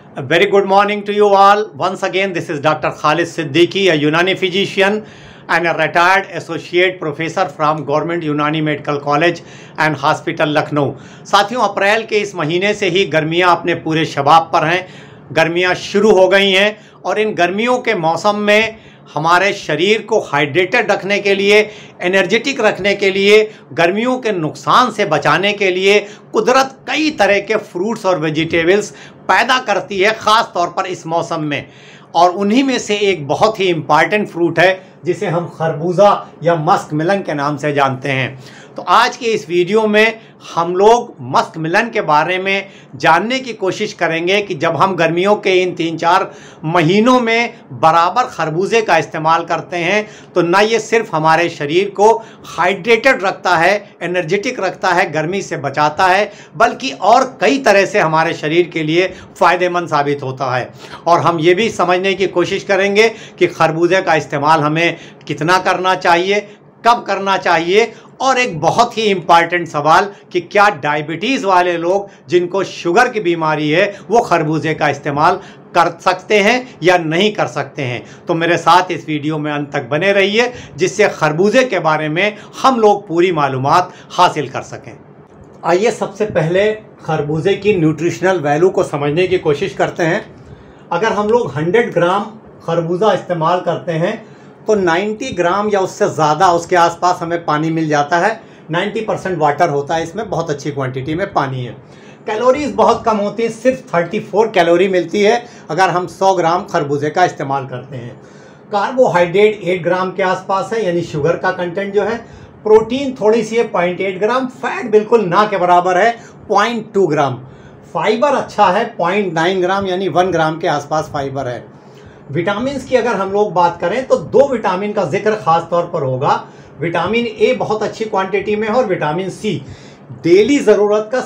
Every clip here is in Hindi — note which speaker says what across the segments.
Speaker 1: A very good morning to you all. Once again, this is Dr. Khalid Siddiqui, a Unani physician and a retired associate professor from Government Unani Medical College and Hospital, Lucknow. साथियों, अप्रैल के इस महीने से ही गर्मियां अपने पूरे शबाब पर हैं। गर्मियां शुरू हो गई हैं और इन गर्मियों के मौसम में हमारे शरीर को हाइड्रेटेड रखने के लिए, एनर्जेटिक रखने के लिए, गर्मियों के नुकसान से बचाने के लिए कुदरत कई तरह के फ्रूट्स और वेजिटेबल्स पैदा करती है, ख़ास तौर पर इस मौसम में। और उन्हीं में से एक बहुत ही इम्पॉर्टेंट फ्रूट है जिसे हम खरबूजा या मस्क मिलन के नाम से जानते हैं। तो आज के इस वीडियो में हम लोग मस्क मिलन के बारे में जानने की कोशिश करेंगे कि जब हम गर्मियों के इन 3-4 महीनों में बराबर खरबूजे का इस्तेमाल करते हैं तो न ये सिर्फ हमारे शरीर को हाइड्रेटेड रखता है, एनर्जेटिक रखता है, गर्मी से बचाता है, बल्कि और कई तरह से हमारे शरीर के लिए फ़ायदेमंद साबित होता है। और हम ये भी समझने की कोशिश करेंगे कि खरबूजे का इस्तेमाल हमें कितना करना चाहिए, कब करना चाहिए, और एक बहुत ही इम्पॉर्टेंट सवाल कि क्या डायबिटीज़ वाले लोग जिनको शुगर की बीमारी है वो खरबूजे का इस्तेमाल कर सकते हैं या नहीं कर सकते हैं। तो मेरे साथ इस वीडियो में अंत तक बने रहिए जिससे खरबूजे के बारे में हम लोग पूरी मालूमात हासिल कर सकें। आइए सबसे पहले खरबूजे की न्यूट्रिशनल वैल्यू को समझने की कोशिश करते हैं। अगर हम लोग 100 ग्राम खरबूजा इस्तेमाल करते हैं तो 90 ग्राम या उससे ज़्यादा उसके आसपास हमें पानी मिल जाता है। 90% वाटर होता है इसमें, बहुत अच्छी क्वांटिटी में पानी है। कैलोरीज बहुत कम होती है, सिर्फ 34 कैलोरी मिलती है अगर हम 100 ग्राम खरबूजे का इस्तेमाल करते हैं। कार्बोहाइड्रेट 8 ग्राम के आसपास है, यानी शुगर का कंटेंट जो है। प्रोटीन थोड़ी सी है 0.8 ग्राम, फैट बिल्कुल ना के बराबर है 0.2 ग्राम। फाइबर अच्छा है 0.9 ग्राम, यानी 1 ग्राम के आसपास फाइबर है। विटामिन की अगर हम लोग बात करें तो 2 विटामिन का जिक्र खास तौर पर होगा। विटामिन ए बहुत अच्छी क्वांटिटी में है और विटामिन सी डेली ज़रूरत का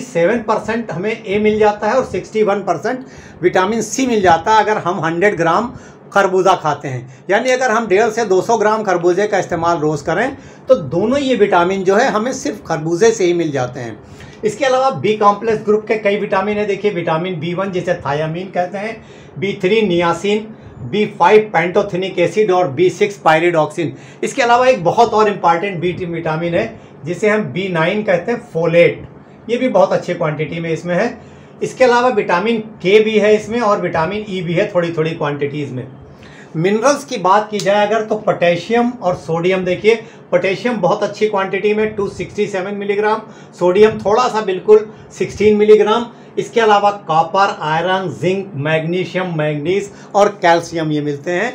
Speaker 1: 67% हमें ए मिल जाता है और 61% विटामिन सी मिल जाता है अगर हम 100 ग्राम खरबूजा खाते हैं। यानी अगर हम 150 से 200 ग्राम खरबूजे का इस्तेमाल रोज़ करें तो दोनों ये विटामिन जो है हमें सिर्फ खरबूजे से ही मिल जाते हैं। इसके अलावा बी कॉम्प्लेक्स ग्रुप के कई विटामिन है। देखिए, विटामिन B1 जिसे थायामीन कहते हैं, B3 niacin, B5 pantothenic acid और B6 पायरिडॉक्सिन। इसके अलावा एक बहुत और इम्पॉर्टेंट विटामिन है जिसे हम B9 कहते हैं, फोलेट। ये भी बहुत अच्छी क्वांटिटी में इसमें है। इसके अलावा विटामिन के भी है इसमें और विटामिन ई भी है थोड़ी थोड़ी क्वांटिटीज़ में। मिनरल्स की बात की जाए अगर तो पोटेशियम और सोडियम, देखिए पोटेशियम बहुत अच्छी क्वांटिटी में 267 मिलीग्राम, सोडियम थोड़ा सा बिल्कुल 16 मिलीग्राम। इसके अलावा copper, iron, zinc, magnesium, manganese और कैल्शियम ये मिलते हैं।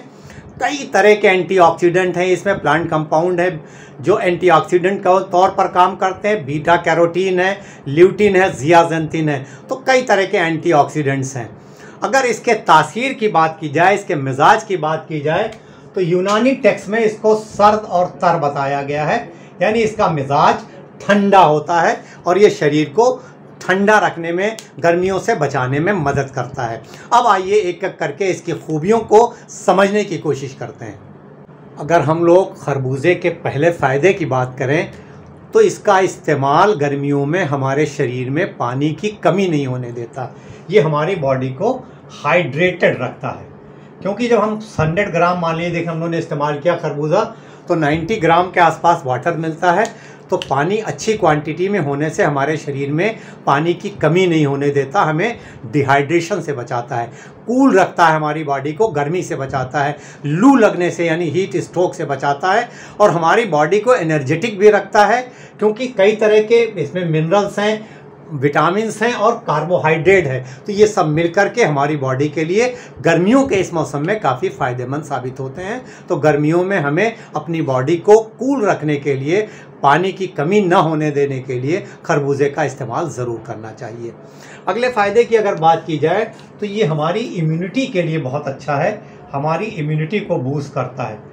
Speaker 1: कई तरह के एंटीऑक्सीडेंट हैं इसमें, प्लांट कंपाउंड है जो एंटीऑक्सीडेंट के तौर पर काम करते हैं। बीटा कैरोटीन है, ल्यूटिन है, जियाजेंथिन है, तो कई तरह के एंटीऑक्सीडेंट्स हैं। अगर इसके तासीर की बात की जाए, इसके मिजाज की बात की जाए तो यूनानी टेक्स्ट में इसको सर्द और तर बताया गया है, यानी इसका मिजाज ठंडा होता है और ये शरीर को ठंडा रखने में, गर्मियों से बचाने में मदद करता है। अब आइए एक एक करके इसकी खूबियों को समझने की कोशिश करते हैं। अगर हम लोग खरबूजे के पहले फ़ायदे की बात करें तो इसका इस्तेमाल गर्मियों में हमारे शरीर में पानी की कमी नहीं होने देता। ये हमारी बॉडी को हाइड्रेटेड रखता है, क्योंकि जब हम 100 ग्राम मान लीजिए, देखिए हम लोगों ने इस्तेमाल किया खरबूजा तो 90 ग्राम के आसपास वाटर मिलता है। तो पानी अच्छी क्वांटिटी में होने से हमारे शरीर में पानी की कमी नहीं होने देता, हमें डिहाइड्रेशन से बचाता है, कूल रखता है हमारी बॉडी को, गर्मी से बचाता है, लू लगने से यानी हीट स्ट्रोक से बचाता है, और हमारी बॉडी को एनर्जेटिक भी रखता है क्योंकि कई तरह के इसमें मिनरल्स हैं, विटामिन्स हैं और कार्बोहाइड्रेट है। तो ये सब मिलकर के हमारी बॉडी के लिए गर्मियों के इस मौसम में काफ़ी फ़ायदेमंद साबित होते हैं। तो गर्मियों में हमें अपनी बॉडी को कूल रखने के लिए, पानी की कमी न होने देने के लिए खरबूजे का इस्तेमाल ज़रूर करना चाहिए। अगले फ़ायदे की अगर बात की जाए तो ये हमारी इम्यूनिटी के लिए बहुत अच्छा है, हमारी इम्यूनिटी को बूस्ट करता है।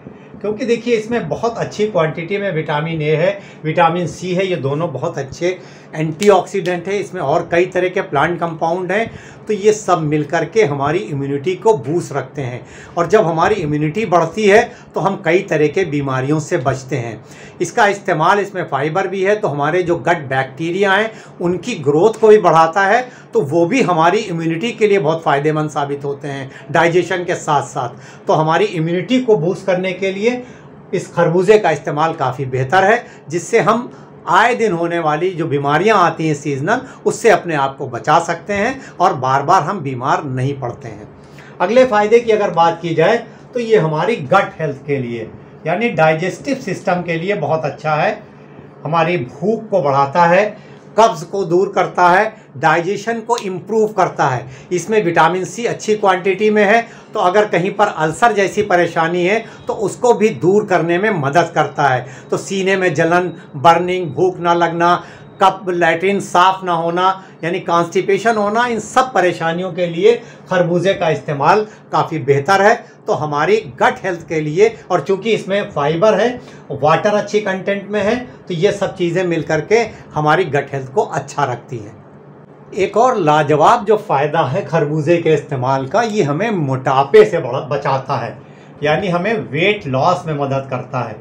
Speaker 1: क्योंकि देखिए इसमें बहुत अच्छी क्वांटिटी में विटामिन ए है, विटामिन सी है, ये दोनों बहुत अच्छे एंटीऑक्सीडेंट है। इसमें और कई तरह के प्लांट कंपाउंड हैं, तो ये सब मिलकर के हमारी इम्यूनिटी को बूस्ट रखते हैं। और जब हमारी इम्यूनिटी बढ़ती है तो हम कई तरह के बीमारियों से बचते हैं। इसका इस्तेमाल, इसमें फाइबर भी है, तो हमारे जो गट बैक्टीरिया हैं उनकी ग्रोथ को भी बढ़ाता है, तो वो भी हमारी इम्यूनिटी के लिए बहुत फ़ायदेमंद साबित होते हैं डाइजेशन के साथ साथ। तो हमारी इम्यूनिटी को बूस्ट करने के लिए इस खरबूजे का इस्तेमाल काफ़ी बेहतर है, जिससे हम आए दिन होने वाली जो बीमारियां आती हैं सीजनल, उससे अपने आप को बचा सकते हैं और बार बार हम बीमार नहीं पड़ते हैं। अगले फ़ायदे की अगर बात की जाए तो ये हमारी गट हेल्थ के लिए यानी डाइजेस्टिव सिस्टम के लिए बहुत अच्छा है। हमारी भूख को बढ़ाता है, कब्ज़ को दूर करता है, डाइजेशन को इम्प्रूव करता है। इसमें विटामिन सी अच्छी क्वांटिटी में है, तो अगर कहीं पर अल्सर जैसी परेशानी है तो उसको भी दूर करने में मदद करता है। तो सीने में जलन, बर्निंग, भूख ना लगना, कप लैट्रिन साफ ना होना यानी कॉन्स्टिपेशन होना, इन सब परेशानियों के लिए खरबूजे का इस्तेमाल काफ़ी बेहतर है। तो हमारी गट हेल्थ के लिए, और चूंकि इसमें फाइबर है, वाटर अच्छी कंटेंट में है, तो ये सब चीज़ें मिलकर के हमारी गट हेल्थ को अच्छा रखती हैं। एक और लाजवाब जो फ़ायदा है खरबूजे के इस्तेमाल का, ये हमें मोटापे से बचाता है, यानी हमें वेट लॉस में मदद करता है।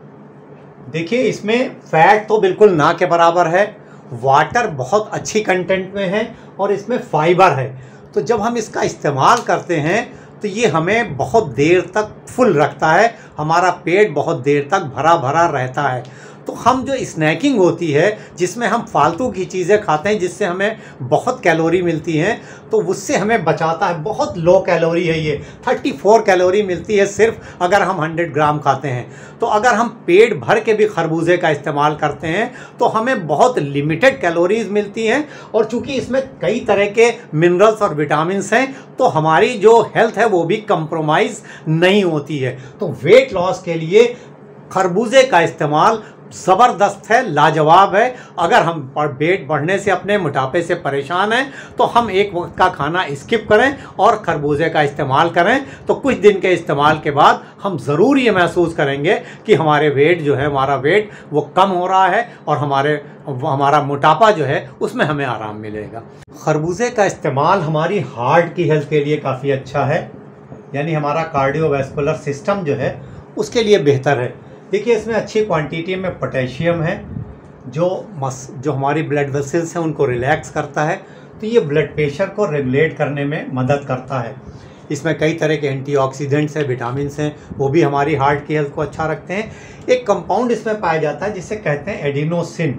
Speaker 1: देखिए इसमें फैट तो बिल्कुल ना के बराबर है, वाटर बहुत अच्छी कंटेंट में है और इसमें फाइबर है। तो जब हम इसका इस्तेमाल करते हैं तो ये हमें बहुत देर तक फुल रखता है, हमारा पेट बहुत देर तक भरा भरा रहता है। तो हम जो स्नैकिंग होती है जिसमें हम फालतू की चीज़ें खाते हैं जिससे हमें बहुत कैलोरी मिलती हैं, तो उससे हमें बचाता है। बहुत लो कैलोरी है ये, 34 कैलोरी मिलती है सिर्फ अगर हम 100 ग्राम खाते हैं। तो अगर हम पेट भर के भी खरबूजे का इस्तेमाल करते हैं तो हमें बहुत लिमिटेड कैलोरीज मिलती हैं, और चूँकि इसमें कई तरह के मिनरल्स और विटामिन्स हैं तो हमारी जो हेल्थ है वो भी कंप्रोमाइज़ नहीं होती है। तो वेट लॉस के लिए खरबूजे का इस्तेमाल ज़बरदस्त है, लाजवाब है। अगर हम पेट बढ़ने से, अपने मोटापे से परेशान हैं तो हम एक वक्त का खाना स्किप करें और खरबूजे का इस्तेमाल करें, तो कुछ दिन के इस्तेमाल के बाद हम ज़रूर ये महसूस करेंगे कि हमारे वेट जो है, हमारा वेट वो कम हो रहा है और हमारा मोटापा जो है उसमें हमें आराम मिलेगा। खरबूजे का इस्तेमाल हमारी हार्ट की हेल्थ के लिए काफ़ी अच्छा है, यानी हमारा कार्डियोवैस्कुलर सिस्टम जो है उसके लिए बेहतर है। देखिए इसमें अच्छी क्वांटिटी में पोटेशियम है जो हमारी ब्लड वेसल्स हैं उनको रिलैक्स करता है, तो ये ब्लड प्रेशर को रेगुलेट करने में मदद करता है। इसमें कई तरह के एंटीऑक्सीडेंट्स हैं, विटामिन्स हैं, वो भी हमारी हार्ट की हेल्थ को अच्छा रखते हैं। एक कंपाउंड इसमें पाया जाता है जिसे कहते हैं एडिनोसिन।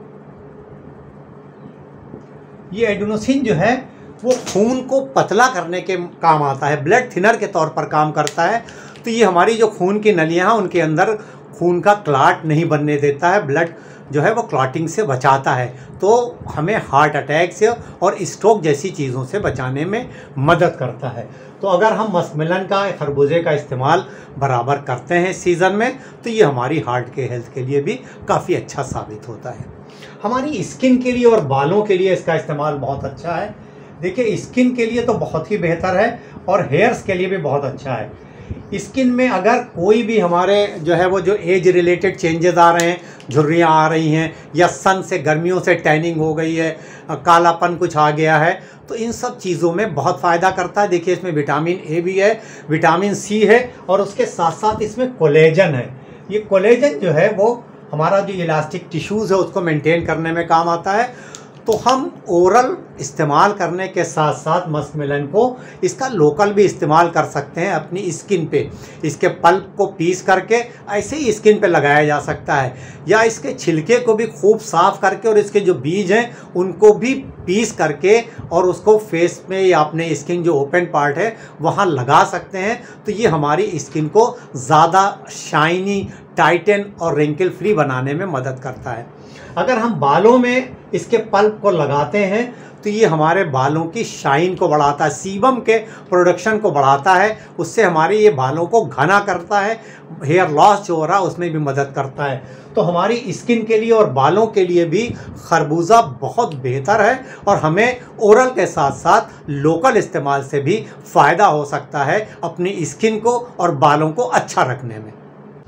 Speaker 1: ये एडिनोसिन जो है वो खून को पतला करने के काम आता है, ब्लड थिनर के तौर पर काम करता है। तो ये हमारी जो खून की नलियाँ हैं उनके अंदर खून का क्लॉट नहीं बनने देता है, ब्लड जो है वो क्लॉटिंग से बचाता है, तो हमें हार्ट अटैक से और स्ट्रोक जैसी चीज़ों से बचाने में मदद करता है। तो अगर हम मस्कमेलन का, खरबूजे का इस्तेमाल बराबर करते हैं सीज़न में, तो ये हमारी हार्ट के हेल्थ के लिए भी काफ़ी अच्छा साबित होता है। हमारी स्किन के लिए और बालों के लिए इसका इस्तेमाल बहुत अच्छा है। देखिए स्किन के लिए तो बहुत ही बेहतर है और हेयर्स के लिए भी बहुत अच्छा है। स्किन में अगर कोई भी हमारे जो है वो जो एज रिलेटेड चेंजेस आ रहे हैं, झुर्रियाँ आ रही हैं या सन से, गर्मियों से टैनिंग हो गई है, कालापन कुछ आ गया है, तो इन सब चीज़ों में बहुत फ़ायदा करता है। देखिए इसमें विटामिन ए भी है, विटामिन सी है और उसके साथ साथ इसमें कोलेजन है। ये कोलेजन जो है वो हमारा जो इलास्टिक टिश्यूज़ है उसको मेंटेन करने में काम आता है। तो हम ओरल इस्तेमाल करने के साथ साथ मस्कमेलन को इसका लोकल भी इस्तेमाल कर सकते हैं अपनी स्किन पे। इसके पल्प को पीस करके ऐसे ही स्किन पे लगाया जा सकता है, या इसके छिलके को भी खूब साफ़ करके और इसके जो बीज हैं उनको भी पीस करके और उसको फेस में या अपने स्किन जो ओपन पार्ट है वहाँ लगा सकते हैं। तो ये हमारी स्किन को ज़्यादा शाइनी, टाइटन और रिंकल फ्री बनाने में मदद करता है। अगर हम बालों में इसके पल्प को लगाते हैं तो ये हमारे बालों की शाइन को बढ़ाता है, सीबम के प्रोडक्शन को बढ़ाता है, उससे हमारे ये बालों को घना करता है, हेयर लॉस जो हो रहा है उसमें भी मदद करता है। तो हमारी स्किन के लिए और बालों के लिए भी खरबूजा बहुत बेहतर है और हमें ओरल के साथ साथ लोकल इस्तेमाल से भी फ़ायदा हो सकता है अपनी स्किन को और बालों को अच्छा रखने में।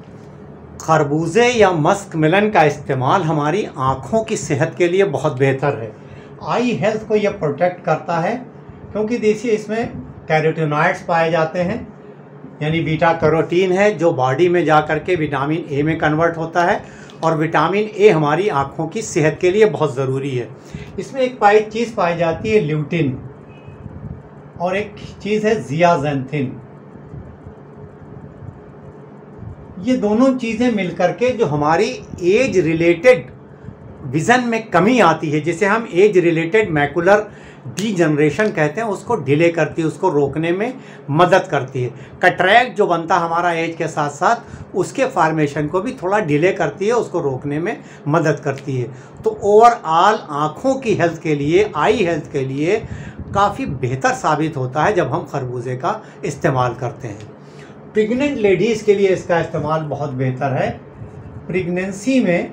Speaker 1: खरबूजे या मस्क मिलन का इस्तेमाल हमारी आँखों की सेहत के लिए बहुत बेहतर है। आई हेल्थ को यह प्रोटेक्ट करता है क्योंकि देखिए इसमें कैरोटीनॉइड्स पाए जाते हैं, यानी बीटा कैरोटीन है जो बॉडी में जा कर के विटामिन ए में कन्वर्ट होता है, और विटामिन ए हमारी आँखों की सेहत के लिए बहुत ज़रूरी है। इसमें एक चीज़ पाई जाती है ल्यूटिन, और एक चीज़ है ज़ियाज़ैंथिन। ये दोनों चीज़ें मिलकर के जो हमारी एज रिलेटेड विज़न में कमी आती है, जिसे हम एज रिलेटेड मैकुलर डीजनरेशन कहते हैं, उसको डिले करती है, उसको रोकने में मदद करती है। कैटरैक्ट जो बनता हमारा एज के साथ साथ उसके फॉर्मेशन को भी थोड़ा डिले करती है, उसको रोकने में मदद करती है। तो ओवरऑल आँखों की हेल्थ के लिए, आई हेल्थ के लिए काफ़ी बेहतर साबित होता है जब हम खरबूजे का इस्तेमाल करते हैं। प्रेग्नेंट लेडीज़ के लिए इसका इस्तेमाल बहुत बेहतर है प्रेगनेंसी में,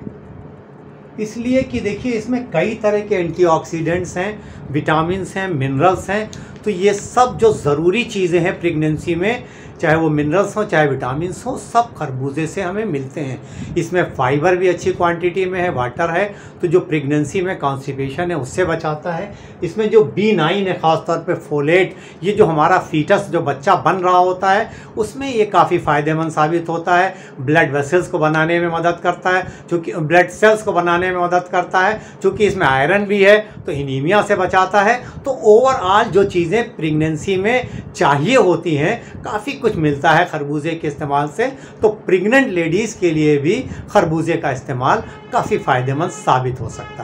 Speaker 1: इसलिए कि देखिए इसमें कई तरह के एंटीऑक्सीडेंट्स हैं, विटामिन्स हैं, मिनरल्स हैं। तो ये सब जो ज़रूरी चीज़ें हैं प्रेगनेंसी में, चाहे वो मिनरल्स हों चाहे विटामिन्स हों, सब खरबूजे से हमें मिलते हैं। इसमें फाइबर भी अच्छी क्वांटिटी में है, वाटर है, तो जो प्रेगनेंसी में कॉन्स्टिपेशन है उससे बचाता है। इसमें जो B9 है, ख़ासतौर पे फोलेट, ये जो हमारा फीटस जो बच्चा बन रहा होता है उसमें ये काफ़ी फ़ायदेमंद साबित होता है। ब्लड वेसल्स को बनाने में मदद करता है, चूँकि ब्लड सेल्स को बनाने में मदद करता है, चूँकि इसमें आयरन भी है तो एनीमिया से बचाता है। तो ओवरऑल जो चीज़ें प्रेगनेंसी में चाहिए होती हैं काफ़ी कुछ मिलता है खरबूजे के इस्तेमाल से। तो प्रेग्नेंट लेडीज़ के लिए भी खरबूजे का इस्तेमाल काफ़ी फ़ायदेमंद साबित हो सकता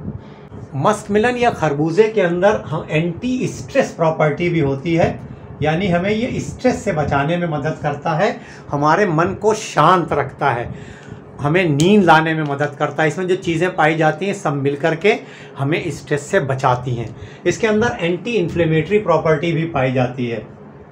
Speaker 1: है। मस्क मिलन या खरबूजे के अंदर हम एंटी स्ट्रेस प्रॉपर्टी भी होती है, यानी हमें ये स्ट्रेस से बचाने में मदद करता है, हमारे मन को शांत रखता है, हमें नींद लाने में मदद करता है। इसमें जो चीज़ें पाई जाती हैं सब मिल कर के हमें स्ट्रेस से बचाती हैं। इसके अंदर एंटी इन्फ्लेमेटरी प्रॉपर्टी भी पाई जाती है,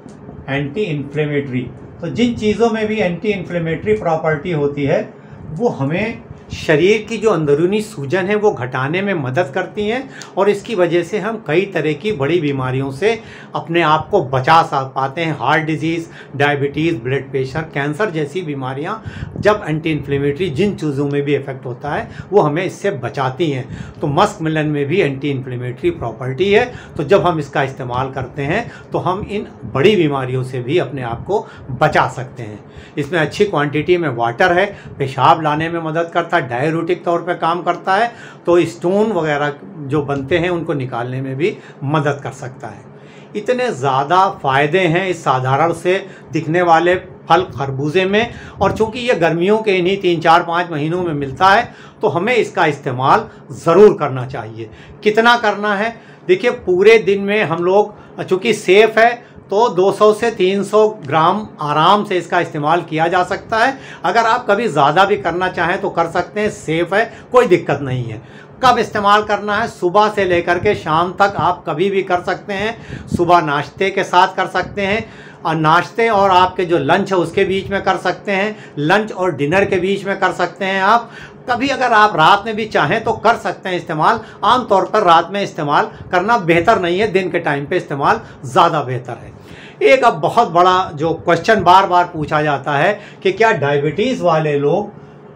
Speaker 1: एंटी इन्फ्लेमेटरी। तो जिन चीज़ों में भी एंटी इन्फ्लेमेटरी प्रॉपर्टी होती है वो हमें शरीर की जो अंदरूनी सूजन है वो घटाने में मदद करती हैं, और इसकी वजह से हम कई तरह की बड़ी बीमारियों से अपने आप को बचा पाते हैं। Heart disease, diabetes, blood pressure, cancer जैसी बीमारियां जब एंटी इन्फ्लेमेटरी जिन चीज़ों में भी इफ़ेक्ट होता है वो हमें इससे बचाती हैं। तो मस्क मिलन में भी एंटी इन्फ्लेमेटरी प्रॉपर्टी है, तो जब हम इसका इस्तेमाल करते हैं तो हम इन बड़ी बीमारियों से भी अपने आप को बचा सकते हैं। इसमें अच्छी क्वांटिटी में वाटर है, पेशाब लाने में मदद करता है, डाययूरेटिक तौर पे काम करता है, तो स्टोन वगैरह जो बनते हैं उनको निकालने में भी मदद कर सकता है। इतने ज़्यादा फ़ायदे हैं इस साधारण से दिखने वाले फल खरबूजे में, और चूंकि ये गर्मियों के इन्हीं 3-4-5 महीनों में मिलता है तो हमें इसका इस्तेमाल ज़रूर करना चाहिए। कितना करना है? देखिए पूरे दिन में हम लोग, चूँकि सेफ़ है तो 200 से 300 ग्राम आराम से इसका इस्तेमाल किया जा सकता है। अगर आप कभी ज़्यादा भी करना चाहें तो कर सकते हैं, सेफ़ है, कोई दिक्कत नहीं है। कब इस्तेमाल करना है? सुबह से लेकर के शाम तक आप कभी भी कर सकते हैं। सुबह नाश्ते के साथ कर सकते हैं, और नाश्ते और आपके जो लंच है उसके बीच में कर सकते हैं, लंच और डिनर के बीच में कर सकते हैं आप। कभी अगर आप रात में भी चाहें तो कर सकते हैं इस्तेमाल। आमतौर पर रात में इस्तेमाल करना बेहतर नहीं है, दिन के टाइम पे इस्तेमाल ज़्यादा बेहतर है। एक अब बहुत बड़ा जो क्वेश्चन बार बार पूछा जाता है कि क्या डायबिटीज़ वाले लोग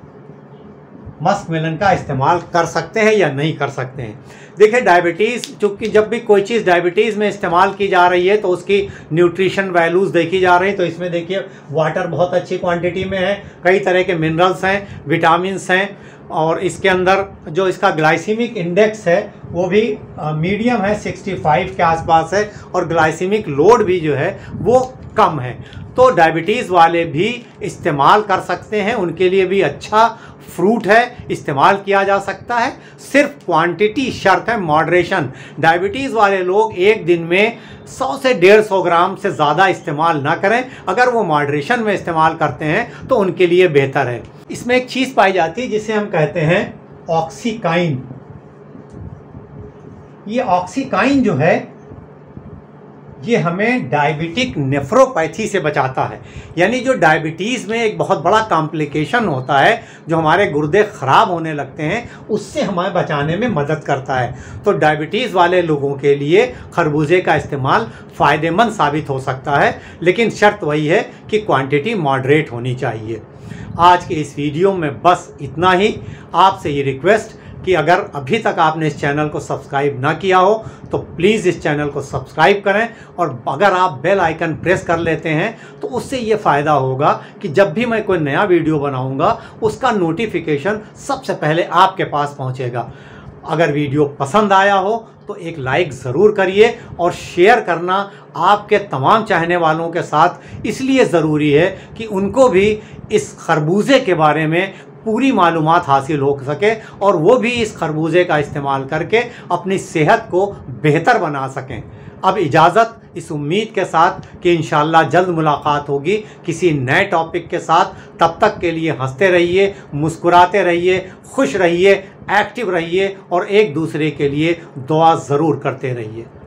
Speaker 1: मस्क मिलन का इस्तेमाल कर सकते हैं या नहीं कर सकते हैं? देखिए डायबिटीज़, चूँकि जब भी कोई चीज़ डायबिटीज़ में इस्तेमाल की जा रही है तो उसकी न्यूट्रिशन वैल्यूज़ देखी जा रही है। तो इसमें देखिए वाटर बहुत अच्छी क्वांटिटी में है, कई तरह के मिनरल्स हैं, विटामिन्स हैं, और इसके अंदर जो इसका ग्लाइसीमिक इंडेक्स है वो भी मीडियम है, 65 के आसपास है, और ग्लाइसीमिक लोड भी जो है वो कम है। तो डायबिटीज़ वाले भी इस्तेमाल कर सकते हैं, उनके लिए भी अच्छा फ्रूट है, इस्तेमाल किया जा सकता है। सिर्फ क्वांटिटी शर्त है, मॉडरेशन। डायबिटीज़ वाले लोग एक दिन में 100 से 150 ग्राम से ज़्यादा इस्तेमाल ना करें। अगर वो मॉडरेशन में इस्तेमाल करते हैं तो उनके लिए बेहतर है। इसमें एक चीज़ पाई जाती है जिसे हम कहते हैं ऑक्सीकाइन। ये ऑक्सीकाइन जो है ये हमें डायबिटिक नेफ्रोपैथी से बचाता है, यानी जो डायबिटीज़ में एक बहुत बड़ा कॉम्प्लिकेशन होता है, जो हमारे गुर्दे ख़राब होने लगते हैं, उससे हमें बचाने में मदद करता है। तो डायबिटीज़ वाले लोगों के लिए खरबूजे का इस्तेमाल फ़ायदेमंद साबित हो सकता है, लेकिन शर्त वही है कि क्वांटिटी मॉडरेट होनी चाहिए। आज के इस वीडियो में बस इतना ही। आपसे ये रिक्वेस्ट कि अगर अभी तक आपने इस चैनल को सब्सक्राइब ना किया हो तो प्लीज़ इस चैनल को सब्सक्राइब करें, और अगर आप बेल आइकन प्रेस कर लेते हैं तो उससे ये फ़ायदा होगा कि जब भी मैं कोई नया वीडियो बनाऊंगा उसका नोटिफिकेशन सबसे पहले आपके पास पहुंचेगा। अगर वीडियो पसंद आया हो तो एक लाइक ज़रूर करिए, और शेयर करना आपके तमाम चाहने वालों के साथ इसलिए ज़रूरी है कि उनको भी इस खरबूजे के बारे में पूरी मालूमात हासिल हो सके और वो भी इस खरबूजे का इस्तेमाल करके अपनी सेहत को बेहतर बना सकें। अब इजाज़त, इस उम्मीद के साथ कि इंशाअल्लाह जल्द मुलाकात होगी किसी नए टॉपिक के साथ। तब तक के लिए हंसते रहिए, मुस्कुराते रहिए, खुश रहिए, एक्टिव रहिए और एक दूसरे के लिए दुआ ज़रूर करते रहिए।